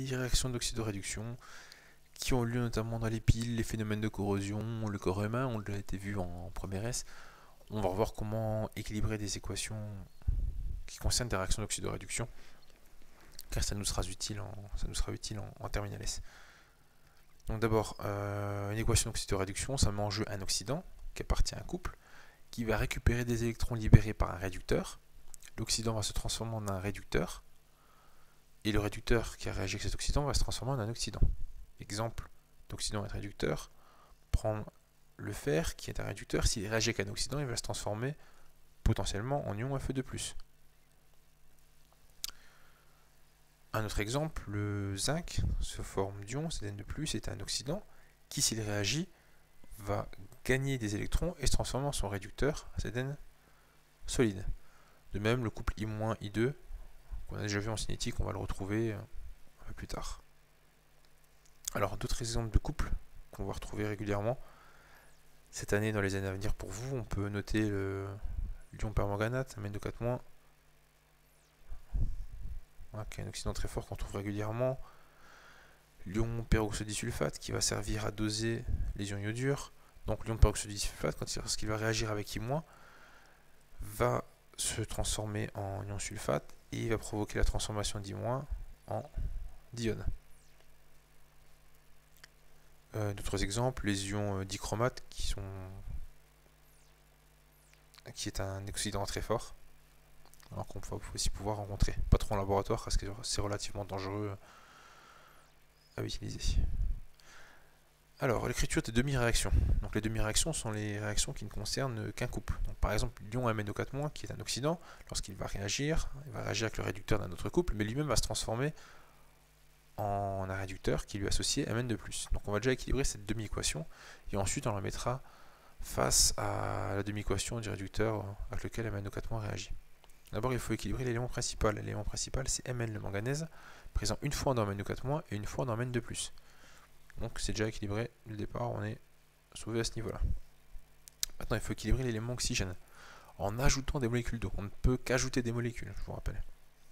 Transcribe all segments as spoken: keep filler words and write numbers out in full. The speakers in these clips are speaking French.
des réactions d'oxydoréduction qui ont lieu notamment dans les piles, les phénomènes de corrosion, le corps humain, on l'a été vu en première S. On va revoir comment équilibrer des équations qui concernent des réactions d'oxydoréduction, car ça nous sera utile en, ça nous sera utile en, en terminale S. Donc d'abord, euh, une équation d'oxydoréduction, ça met en jeu un oxydant qui appartient à un couple, qui va récupérer des électrons libérés par un réducteur. L'oxydant va se transformer en un réducteur, et le réducteur qui a réagi avec cet oxydant va se transformer en un oxydant. Exemple d'oxydant et de réducteur, prendre le fer qui est un réducteur, s'il réagit avec un oxydant, il va se transformer potentiellement en ion Fe deux plus. Un autre exemple, le zinc sous forme d'ion Z n deux plus est un oxydant qui, s'il réagit, va gagner des électrons et se transformer en son réducteur Z n solide. De même, le couple I-I deux, qu'on a déjà vu en cinétique, on va le retrouver un peu plus tard. Alors, d'autres exemples de couples qu'on va retrouver régulièrement cette année, dans les années à venir pour vous, on peut noter le l'ion permanganate, M n deux quatre moins, hein, qui est un oxydant très fort qu'on trouve régulièrement. L'ion peroxydisulfate qui va servir à doser les ions iodures. Donc l'ion peroxydisulfate, quand il, lorsqu'il va réagir avec I-, va se transformer en ion sulfate et il va provoquer la transformation d'I- en d'iode. Euh, D'autres exemples, les ions euh, dichromates qui sont qui est un oxydant très fort, alors qu'on va aussi pouvoir rencontrer. Pas trop en laboratoire parce que c'est relativement dangereux à utiliser. Alors, l'écriture des demi-réactions. Donc les demi-réactions sont les réactions qui ne concernent qu'un couple. Donc, par exemple, l'ion M n O quatre-, qui est un oxydant, lorsqu'il va réagir, il va réagir avec le réducteur d'un autre couple, mais lui-même va se transformer en un réducteur qui lui est associé M n deux plus. Donc on va déjà équilibrer cette demi-équation, et ensuite on la mettra face à la demi-équation du réducteur avec lequel M n O quatre- réagit. D'abord, il faut équilibrer l'élément principal. L'élément principal, c'est Mn, le manganèse, présent une fois dans M n O quatre- et une fois dans M n deux plus. Donc c'est déjà équilibré dès le départ, on est sauvé à ce niveau-là. Maintenant, il faut équilibrer l'élément oxygène en ajoutant des molécules d'eau. On ne peut qu'ajouter des molécules, je vous rappelle.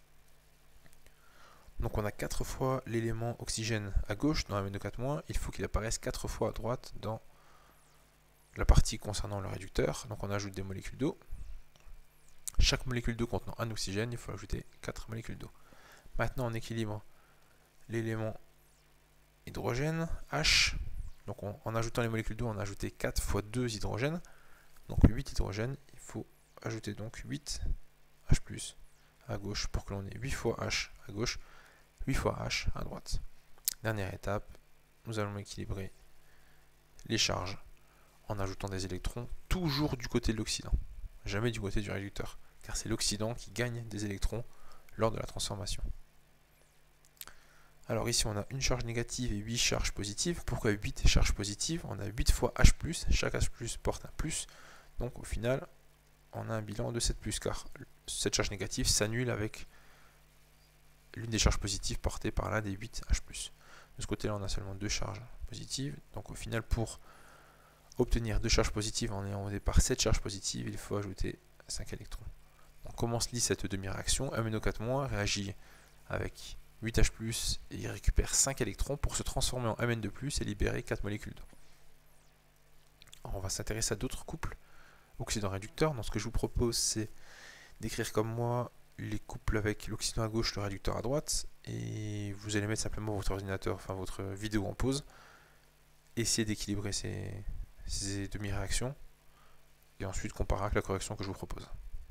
Donc on a quatre fois l'élément oxygène à gauche dans M n O quatre-, il faut qu'il apparaisse quatre fois à droite dans la partie concernant le réducteur. Donc on ajoute des molécules d'eau. Chaque molécule d'eau contenant un oxygène, il faut ajouter quatre molécules d'eau. Maintenant on équilibre l'élément hydrogène, H. Donc on, en ajoutant les molécules d'eau, on a ajouté quatre fois deux hydrogènes. Donc huit hydrogènes, il faut ajouter donc huit H plus à gauche pour que l'on ait huit fois H à gauche, huit fois H à droite. Dernière étape, nous allons équilibrer les charges en ajoutant des électrons toujours du côté de l'oxydant, jamais du côté du réducteur, car c'est l'oxydant qui gagne des électrons lors de la transformation. Alors ici on a une charge négative et huit charges positives. Pourquoi huit charges positives? On a huit fois H plus, chaque H plus porte un plus, donc au final on a un bilan de sept plus, car cette charge négative s'annule avec l'une des charges positives portées par l'un des huit H plus. De ce côté là on a seulement deux charges positives, donc au final pour obtenir deux charges positives en ayant au départ sept charges positives, il faut ajouter cinq électrons. Donc comment se lit cette demi-réaction? M n O quatre- réagit avec huit H plus, et il récupère cinq électrons pour se transformer en M n deux plus et libérer quatre molécules d'eau. On va s'intéresser à d'autres couples oxydant réducteur. Donc ce que je vous propose, c'est d'écrire comme moi les couples avec l'oxydant à gauche, le réducteur à droite, et vous allez mettre simplement votre ordinateur, enfin votre vidéo en pause, essayer d'équilibrer ces, ces demi-réactions, et ensuite comparer avec la correction que je vous propose.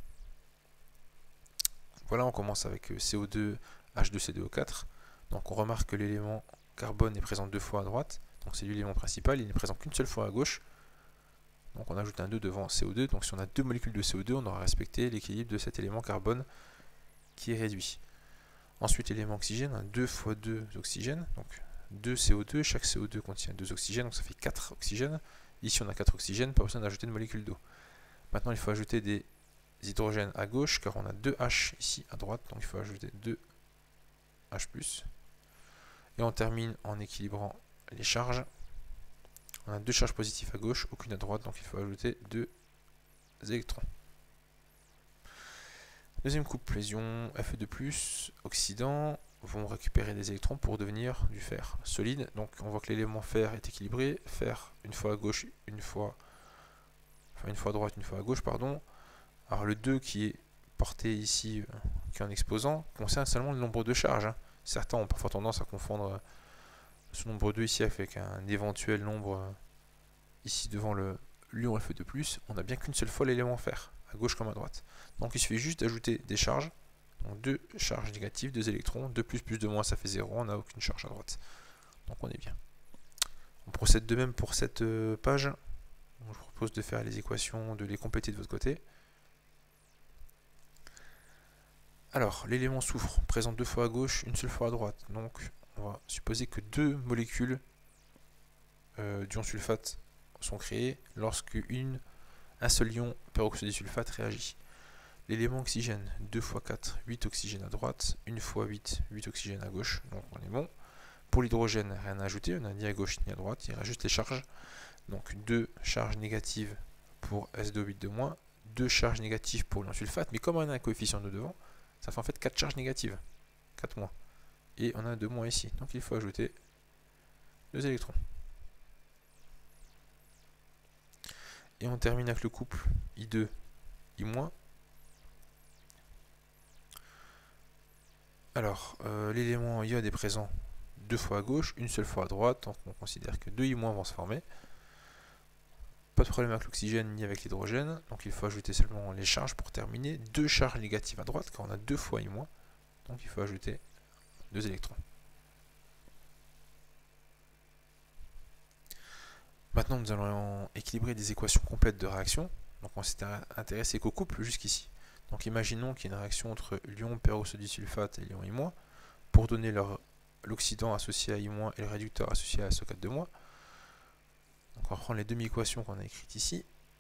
Voilà, on commence avec C O deux H deux C deux O quatre. Donc on remarque que l'élément carbone est présent deux fois à droite, donc c'est l'élément principal, il n'est présent qu'une seule fois à gauche. Donc on ajoute un deux devant C O deux, donc si on a deux molécules de C O deux, on aura respecté l'équilibre de cet élément carbone qui est réduit. Ensuite l'élément oxygène, un deux fois deux oxygènes, donc deux C O deux, chaque C O deux contient deux oxygènes, donc ça fait quatre oxygènes. Ici on a quatre oxygènes, pas besoin d'ajouter de molécules d'eau. Maintenant il faut ajouter des hydrogènes à gauche, car on a deux H ici à droite, donc il faut ajouter deux H plus. Et on termine en équilibrant les charges. On a deux charges positives à gauche, aucune à droite, donc il faut ajouter deux électrons. Deuxième couple, les ions Fe deux plus, oxydant, vont récupérer des électrons pour devenir du fer solide. Donc on voit que l'élément fer est équilibré, fer une fois à gauche, une fois, enfin une fois à droite, une fois à gauche, pardon. Alors le deux qui est porté ici, euh, qui est en exposant, concerne seulement le nombre de charges. Hein. Certains ont parfois tendance à confondre ce nombre deux ici avec un éventuel nombre euh, ici devant le l'ion Fe deux plus. On n'a bien qu'une seule fois l'élément fer, à gauche comme à droite. Donc il suffit juste d'ajouter des charges. Donc deux charges négatives, deux électrons, deux plus plus deux moins ça fait zéro, on n'a aucune charge à droite. Donc on est bien. On procède de même pour cette euh, page. Donc, je vous propose de faire les équations, de les compléter de votre côté. Alors, l'élément soufre présente deux fois à gauche, une seule fois à droite. Donc on va supposer que deux molécules euh, d'ion sulfate sont créées lorsque une, un seul ion peroxydisulfate réagit. L'élément oxygène, deux fois quatre, huit oxygènes à droite, une fois huit, huit oxygènes à gauche, donc on est bon. Pour l'hydrogène, rien à ajouter, on n'a ni à gauche ni à droite, il reste juste les charges. Donc deux charges négatives pour S deux O huit de moins, deux charges négatives pour l'ion sulfate, mais comme on a un coefficient de devant, ça fait en fait quatre charges négatives, quatre moins. Et on a deux moins ici, donc il faut ajouter deux électrons. Et on termine avec le couple I deux, I-. Alors, euh, l'élément iode est présent deux fois à gauche, une seule fois à droite, donc on considère que deux I- vont se former. Pas de problème avec l'oxygène ni avec l'hydrogène, donc il faut ajouter seulement les charges pour terminer. Deux charges négatives à droite, car on a deux fois I-, donc il faut ajouter deux électrons. Maintenant, nous allons équilibrer des équations complètes de réaction. Donc on s'est intéressé qu'au couple jusqu'ici. Donc imaginons qu'il y ait une réaction entre l'ion peroxydisulfate et l'ion I-, pour donner l'oxydant associé à I- et le réducteur associé à S O quatre de-. Donc on va prendre les demi-équations qu'on a écrites ici.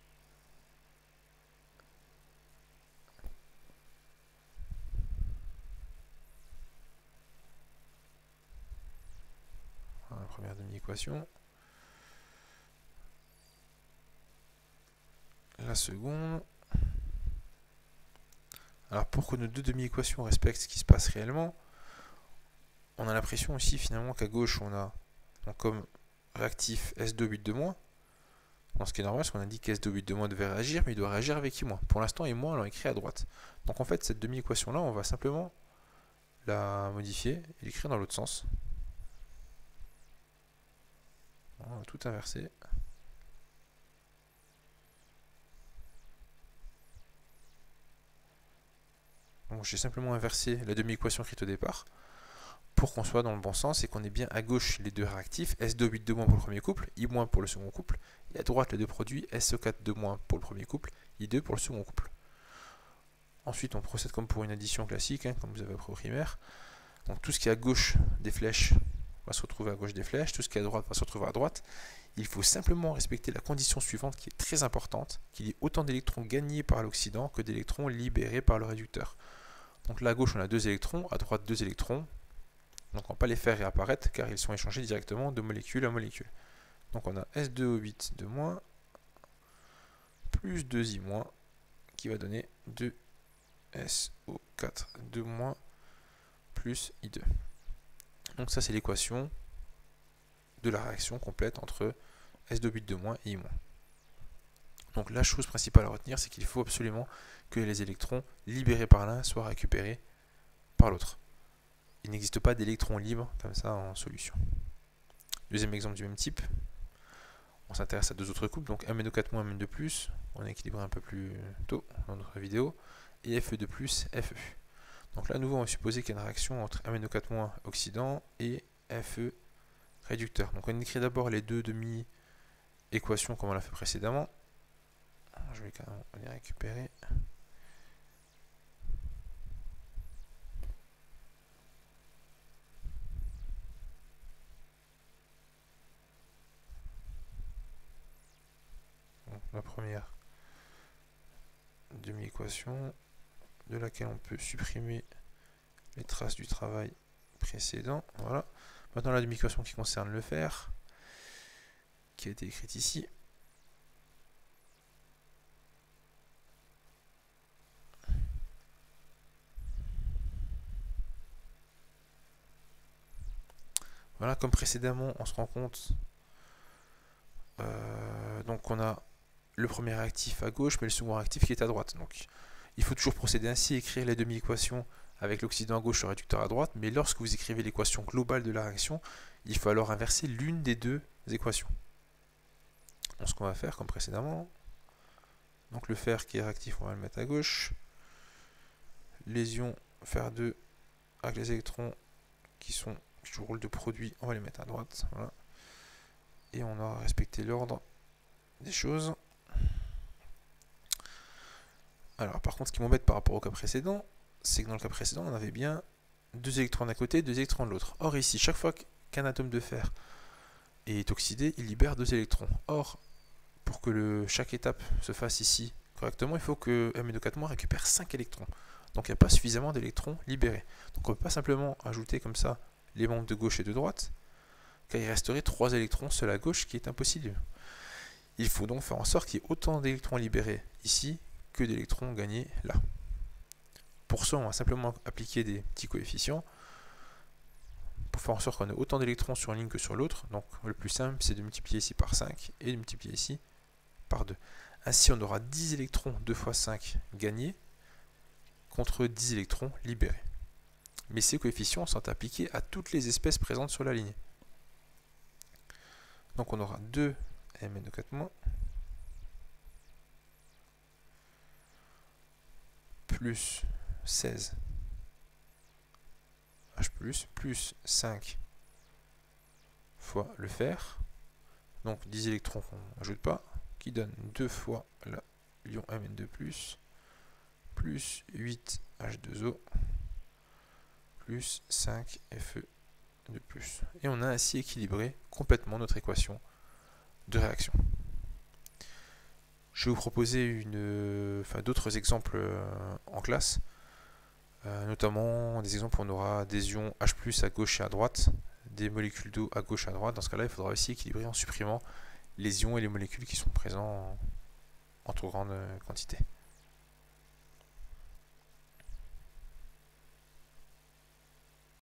Voilà la première demi-équation. La seconde. Alors pour que nos deux demi-équations respectent ce qui se passe réellement, on a l'impression aussi finalement qu'à gauche on a donc, comme réactif S deux O huit de moins. Dans ce qui est normal, parce qu'on a dit que S deux O huit de moins devait réagir, mais il doit réagir avec I-. Pour l'instant, I- on l'a écrit à droite. Donc en fait, cette demi-équation là, on va simplement la modifier et l'écrire dans l'autre sens. On va tout inverser. Donc j'ai simplement inversé la demi-équation écrite au départ pour qu'on soit dans le bon sens et qu'on ait bien à gauche les deux réactifs, S deux O huit de moins pour le premier couple, I- pour le second couple, et à droite les deux produits, S O quatre de moins pour le premier couple, I deux pour le second couple. Ensuite on procède comme pour une addition classique, hein, comme vous avez appris au primaire. Donc tout ce qui est à gauche des flèches va se retrouver à gauche des flèches, tout ce qui est à droite va se retrouver à droite. Il faut simplement respecter la condition suivante qui est très importante, qu'il y ait autant d'électrons gagnés par l'oxydant que d'électrons libérés par le réducteur. Donc là à gauche on a deux électrons, à droite deux électrons. Donc on ne va pas les faire réapparaître car ils sont échangés directement de molécule à molécule. Donc on a S deux O huit de moins plus deux I- qui va donner deux S O quatre de moins plus I deux. Donc ça c'est l'équation de la réaction complète entre S deux O huit de moins et I-. Donc la chose principale à retenir, c'est qu'il faut absolument que les électrons libérés par l'un soient récupérés par l'autre. Il n'existe pas d'électrons libres comme ça en solution. Deuxième exemple du même type. On s'intéresse à deux autres couples, donc M N O quatre-, M N deux plus, on a équilibré un peu plus tôt dans notre vidéo, et F E deux plus, F E. Donc là, à nouveau, on va supposer qu'il y a une réaction entre M N O quatre- oxydant et Fe réducteur. Donc on écrit d'abord les deux demi-équations comme on l'a fait précédemment. Je vais quand même les récupérer. Donc, la première demi-équation de laquelle on peut supprimer les traces du travail précédent. Voilà. Maintenant la demi-équation qui concerne le fer, qui a été écrite ici. Voilà, comme précédemment, on se rend compte, euh, donc on a le premier réactif à gauche, mais le second réactif qui est à droite. Donc il faut toujours procéder ainsi, écrire les demi-équations avec l'oxydant à gauche, le réducteur à droite, mais lorsque vous écrivez l'équation globale de la réaction, il faut alors inverser l'une des deux équations. Donc ce qu'on va faire comme précédemment, donc le fer qui est réactif, on va le mettre à gauche, les ions fer deux avec les électrons qui sont qui jouent le rôle de produit, on va les mettre à droite, voilà. Et on a respecté l'ordre des choses. Alors par contre, ce qui m'embête par rapport au cas précédent, c'est que dans le cas précédent, on avait bien deux électrons d'un côté, deux électrons de l'autre. Or ici, chaque fois qu'un atome de fer est oxydé, il libère deux électrons. Or, pour que le, chaque étape se fasse ici correctement, il faut que M deux quatre- récupère cinq électrons. Donc il n'y a pas suffisamment d'électrons libérés. Donc on ne peut pas simplement ajouter comme ça les membres de gauche et de droite, car il resterait trois électrons seuls à gauche, qui est impossible. Il faut donc faire en sorte qu'il y ait autant d'électrons libérés ici que d'électrons gagnés là. Pour ça, on va simplement appliquer des petits coefficients pour faire en sorte qu'on ait autant d'électrons sur une ligne que sur l'autre. Donc le plus simple, c'est de multiplier ici par cinq et de multiplier ici par deux. Ainsi, on aura dix électrons, deux fois cinq gagnés, contre dix électrons libérés. Mais ces coefficients sont appliqués à toutes les espèces présentes sur la ligne. Donc on aura deux M N O quatre- plus seize H plus, plus cinq fois le fer, donc dix électrons qu'on n'ajoute pas, qui donne deux fois l'ion M N deux plus, plus huit H deux O, plus cinq F E deux plus. Et on a ainsi équilibré complètement notre équation de réaction. Je vais vous proposer une, enfin, d'autres exemples en classe, euh, notamment des exemples où on aura des ions H plus à gauche et à droite, des molécules d'eau à gauche et à droite. Dans ce cas-là, il faudra aussi équilibrer en supprimant les ions et les molécules qui sont présents en, en trop grande quantité.